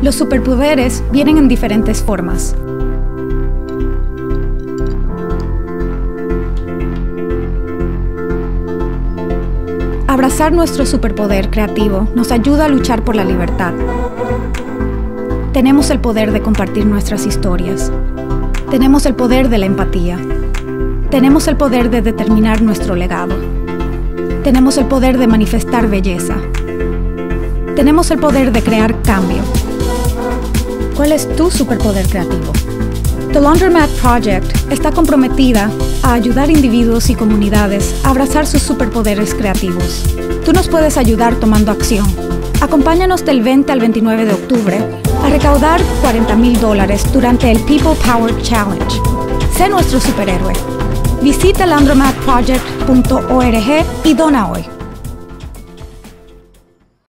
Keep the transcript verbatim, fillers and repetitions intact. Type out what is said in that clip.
Los superpoderes vienen en diferentes formas. Abrazar nuestro superpoder creativo nos ayuda a luchar por la libertad. Tenemos el poder de compartir nuestras historias. Tenemos el poder de la empatía. Tenemos el poder de determinar nuestro legado. Tenemos el poder de manifestar belleza. Tenemos el poder de crear cambio. ¿Cuál es tu superpoder creativo? The Laundromat Project está comprometida a ayudar individuos y comunidades a abrazar sus superpoderes creativos. Tú nos puedes ayudar tomando acción. Acompáñanos del veinte al veintinueve de octubre a recaudar cuarenta mil dólares durante el People Power Challenge. Sé nuestro superhéroe. Visita laundromat project punto org y dona hoy.